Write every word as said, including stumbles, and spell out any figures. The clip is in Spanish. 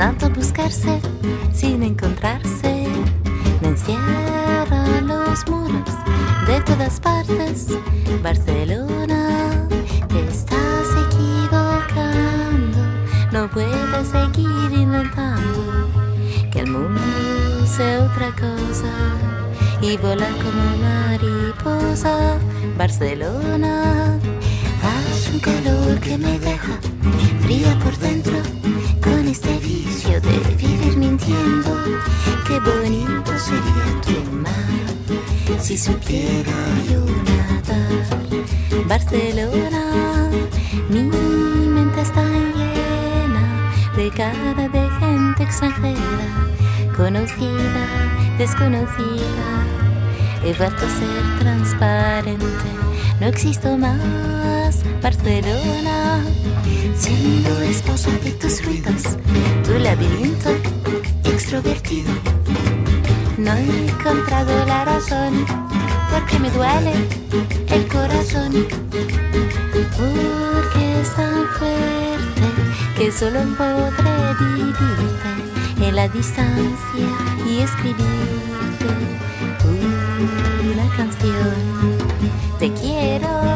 tanto buscarse sin encontrarse. Me encierran los muros de todas partes. Barcelona, te estás equivocando. No puedes seguir inventando que el mundo sea otra cosa y volar como mariposa. Barcelona, hace un calor que me deja fría por dentro, con este vicio de vivir mintiendo. Qué bonito sería tu mar si supiera yo nadar. Barcelona, mi mente está llena de cara de gente extranjera, conocida, desconocida. He vuelto a ser transparente, no existo más. Barcelona, siendo esposa de tus ruidos, tu laberinto extrovertido. No he encontrado la razón, porque me duele el corazón, porque es tan fuerte que solo podré vivirte en la distancia y escribirte una canción. Te quiero.